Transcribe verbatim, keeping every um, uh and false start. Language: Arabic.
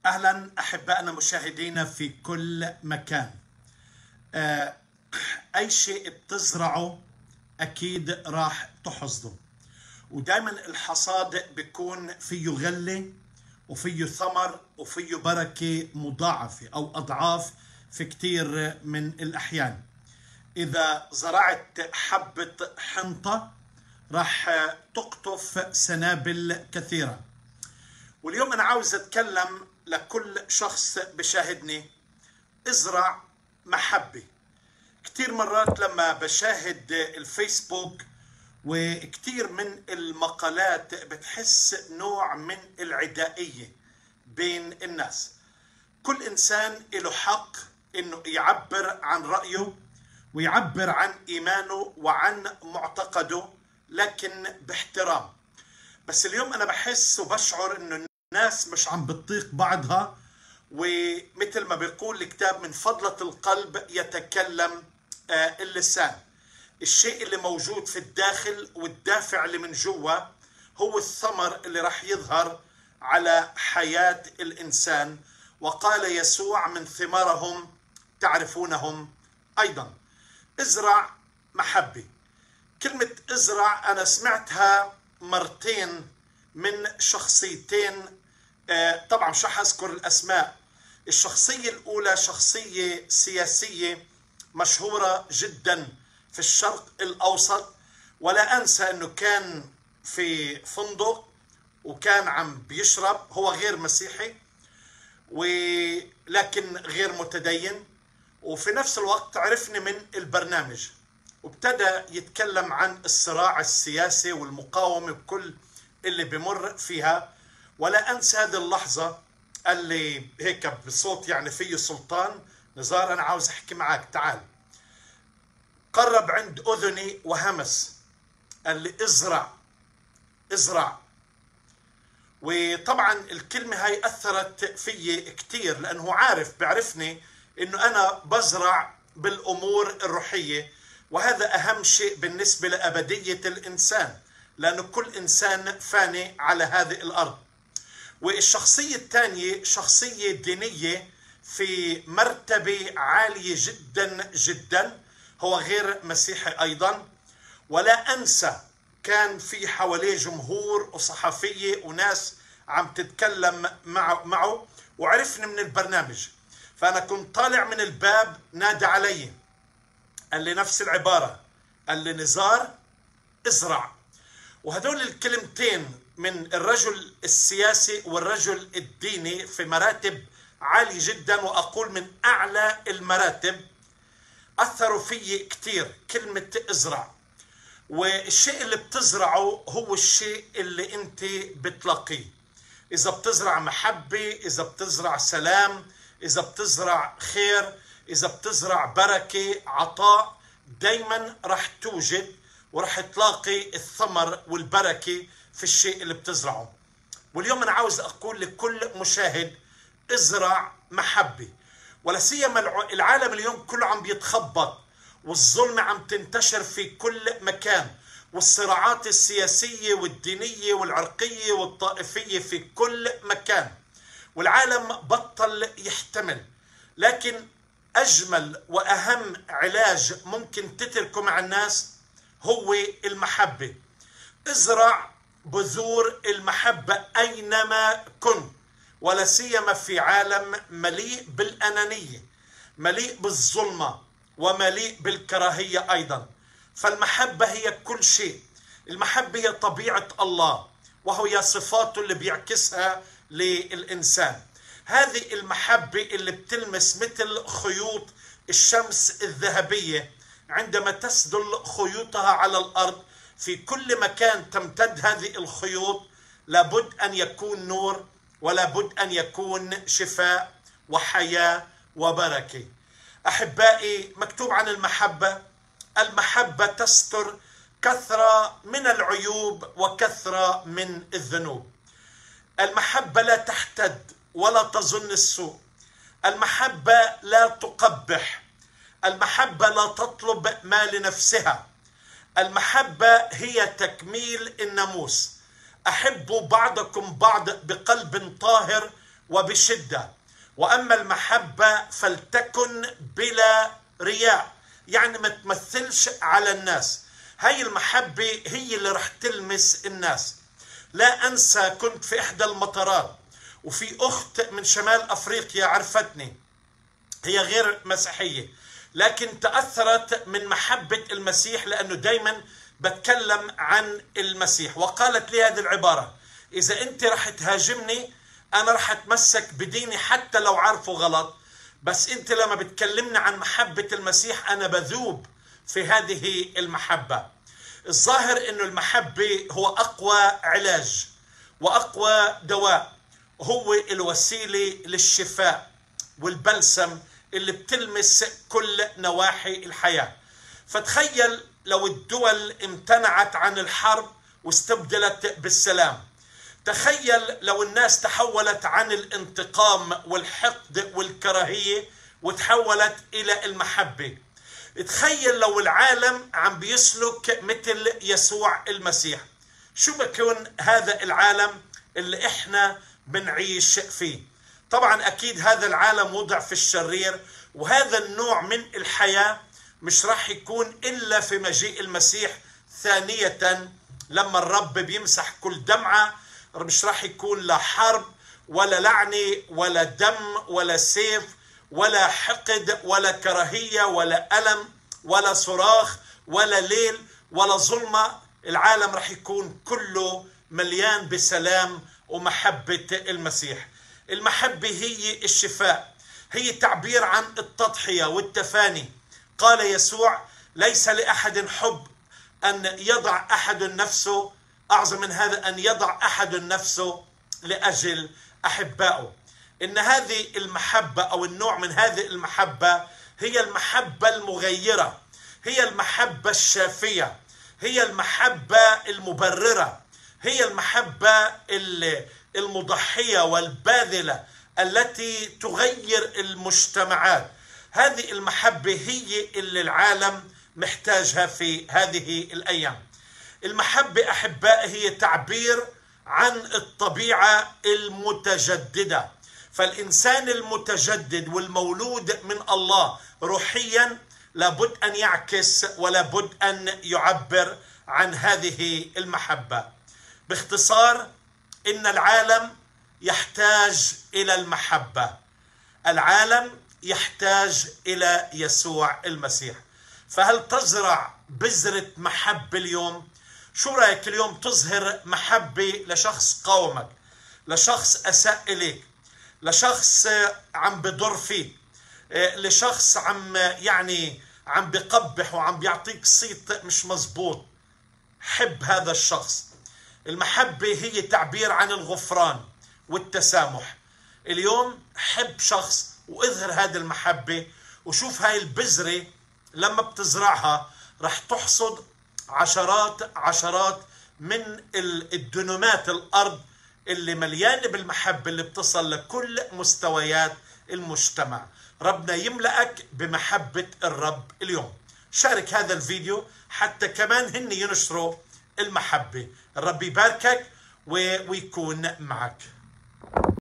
أهلا أحبائنا مشاهدينا في كل مكان. آه، أي شيء بتزرعه أكيد راح تحصده، ودائما الحصاد بيكون فيه غلة وفيه ثمر وفيه بركة مضاعفة أو أضعاف في كتير من الأحيان. إذا زرعت حبة حنطة راح تقطف سنابل كثيرة. واليوم أنا عاوز أتكلم لكل شخص بشاهدني: ازرع محبة. كتير مرات لما بشاهد الفيسبوك وكتير من المقالات بتحس نوع من العدائية بين الناس. كل إنسان له حق إنه يعبر عن رأيه ويعبر عن إيمانه وعن معتقده، لكن باحترام. بس اليوم أنا بحس وبشعر إنه الناس مش عم بتطيق بعضها، ومثل ما بيقول الكتاب: من فضلة القلب يتكلم آه اللسان. الشيء اللي موجود في الداخل والدافع اللي من جوا هو الثمر اللي راح يظهر على حياة الإنسان. وقال يسوع: من ثمارهم تعرفونهم أيضا. ازرع محبة. كلمة ازرع أنا سمعتها مرتين من شخصيتين، آه طبعا مش رح أذكر الأسماء. الشخصية الأولى شخصية سياسية مشهورة جدا في الشرق الأوسط، ولا أنسى أنه كان في فندق وكان عم بيشرب. هو غير مسيحي ولكن غير متدين، وفي نفس الوقت عرفني من البرنامج وابتدى يتكلم عن الصراع السياسي والمقاومة بكل اللي بمر فيها. ولا أنسى هذه اللحظة قال لي هيك بصوت يعني فيه سلطان: نزار أنا عاوز أحكي معك، تعال. قرب عند أذني وهمس، قال لي ازرع ازرع. وطبعا الكلمة هاي أثرت في كتير، لأنه عارف بعرفني إنه أنا بزرع بالأمور الروحية، وهذا أهم شيء بالنسبة لأبدية الإنسان، لأنه كل إنسان فاني على هذه الأرض. والشخصية الثانية شخصية دينية في مرتبة عالية جدا جدا، هو غير مسيحي أيضا. ولا أنسى كان في حواليه جمهور وصحفية وناس عم تتكلم معه, معه وعرفني من البرنامج. فأنا كنت طالع من الباب، نادى علي، قال لي نفس العبارة، قال لي نزار ازرع. وهدول الكلمتين من الرجل السياسي والرجل الديني في مراتب عالية جدا، وأقول من أعلى المراتب، أثروا في كتير. كلمة ازرع، والشيء اللي بتزرعه هو الشيء اللي انت بتلاقيه. إذا بتزرع محبة، إذا بتزرع سلام، إذا بتزرع خير، إذا بتزرع بركة عطاء، دايما رح توجد ورح تلاقي الثمر والبركة في الشيء اللي بتزرعه. واليوم أنا عاوز أقول لكل مشاهد: ازرع محبة. ولا سيما العالم اليوم كله عم بيتخبط، والظلم عم تنتشر في كل مكان، والصراعات السياسية والدينية والعرقية والطائفية في كل مكان، والعالم بطل يحتمل. لكن أجمل وأهم علاج ممكن تتركه مع الناس هو المحبة. ازرع بذور المحبة أينما كنت، ولا سيما في عالم مليء بالأنانية، مليء بالظلمة، ومليء بالكراهية أيضا. فالمحبة هي كل شيء. المحبة هي طبيعة الله، وهي صفاته اللي بيعكسها للإنسان. هذه المحبة اللي بتلمس مثل خيوط الشمس الذهبية عندما تسدل خيوطها على الأرض. في كل مكان تمتد هذه الخيوط، لابد أن يكون نور، ولابد أن يكون شفاء وحياة وبركة. أحبائي، مكتوب عن المحبة: المحبة تستر كثرة من العيوب وكثرة من الذنوب. المحبة لا تحتد ولا تظن السوء. المحبة لا تقبح. المحبة لا تطلب ما لنفسها. المحبة هي تكميل الناموس. أحبوا بعضكم بعض بقلب طاهر وبشدة. وأما المحبة فلتكن بلا رياء، يعني ما تمثلش على الناس. هاي المحبة هي اللي رح تلمس الناس. لا أنسى كنت في إحدى المطارات وفي أخت من شمال أفريقيا عرفتني، هي غير مسيحية لكن تأثرت من محبة المسيح لأنه دايما بتكلم عن المسيح، وقالت لي هذه العبارة: إذا أنت رح تهاجمني أنا رح أتمسك بديني حتى لو عارفه غلط، بس أنت لما بتكلمني عن محبة المسيح أنا بذوب في هذه المحبة. الظاهر أنه المحبة هو أقوى علاج وأقوى دواء، هو الوسيلة للشفاء والبلسم اللي بتلمس كل نواحي الحياة. فتخيل لو الدول امتنعت عن الحرب واستبدلت بالسلام. تخيل لو الناس تحولت عن الانتقام والحقد والكراهية وتحولت إلى المحبة. تخيل لو العالم عم بيسلك مثل يسوع المسيح، شو بكون هذا العالم اللي احنا بنعيش فيه؟ طبعا أكيد هذا العالم وضع في الشرير، وهذا النوع من الحياة مش راح يكون إلا في مجيء المسيح ثانية لما الرب بيمسح كل دمعة. مش راح يكون لا حرب ولا لعنة ولا دم ولا سيف ولا حقد ولا كراهية ولا ألم ولا صراخ ولا ليل ولا ظلمة. العالم راح يكون كله مليان بسلام ومحبة المسيح. المحبة هي الشفاء، هي تعبير عن التضحية والتفاني. قال يسوع: ليس لأحد حب أن يضع أحد نفسه، أعظم من هذا أن يضع أحد نفسه لأجل أحبائه. إن هذه المحبة أو النوع من هذه المحبة هي المحبة المغيرة، هي المحبة الشافية، هي المحبة المبررة، هي المحبة المضحية والباذلة التي تغير المجتمعات. هذه المحبة هي اللي العالم محتاجها في هذه الأيام. المحبة أحبائي هي تعبير عن الطبيعة المتجددة. فالإنسان المتجدد والمولود من الله روحيا لابد أن يعكس ولابد أن يعبر عن هذه المحبة. باختصار، إن العالم يحتاج إلى المحبة، العالم يحتاج إلى يسوع المسيح. فهل تزرع بذرة محبة اليوم؟ شو رأيك اليوم تظهر محبة لشخص قاومك، لشخص أساء إليك، لشخص عم بضر فيك، لشخص عم يعني عم بقبح وعم بيعطيك صيت مش مزبوط؟ حب هذا الشخص. المحبة هي تعبير عن الغفران والتسامح. اليوم حب شخص واظهر هذه المحبة، وشوف هاي البذرة لما بتزرعها رح تحصد عشرات عشرات من الدنومات الأرض اللي مليانة بالمحبة اللي بتصل لكل مستويات المجتمع. ربنا يملأك بمحبة الرب اليوم. شارك هذا الفيديو حتى كمان هن ينشروا المحبة. الرب يباركك ويكون معك.